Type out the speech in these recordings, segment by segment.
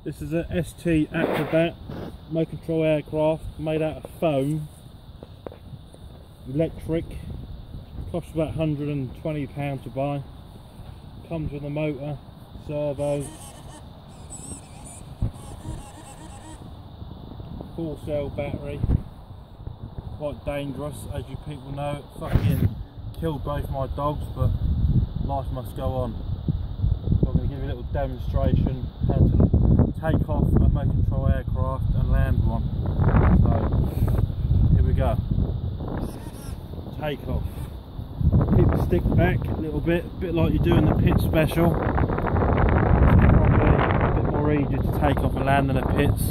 This is a ST Acrobat remote control aircraft made out of foam, electric, costs about £120 to buy. Comes with a motor, servo, full cell battery. Quite dangerous, as you people know. It fucking killed both my dogs, but life must go on. So I'm going to give you a little demonstration how to take off a remote control aircraft and land one. So here we go. Take off. Keep the stick back a little bit like you do in the pit special. It's probably a bit more easier to take off and land than a pits.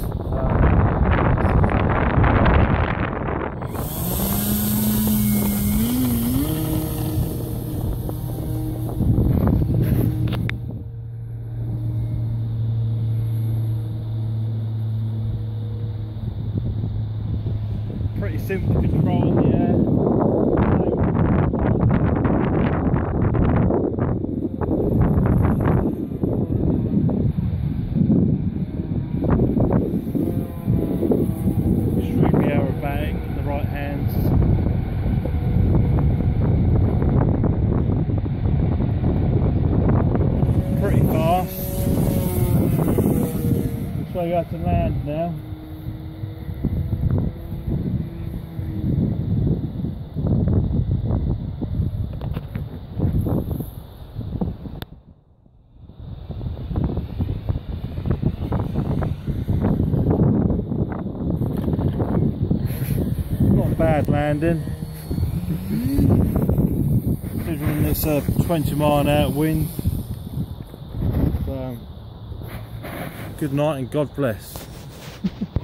Pretty simple control in the air. Extremely aerobatic in the right hands. Pretty fast. I'll show you how to land now. Not a bad landing, considering it's a 20-mile-an-hour wind. So, good night and God bless.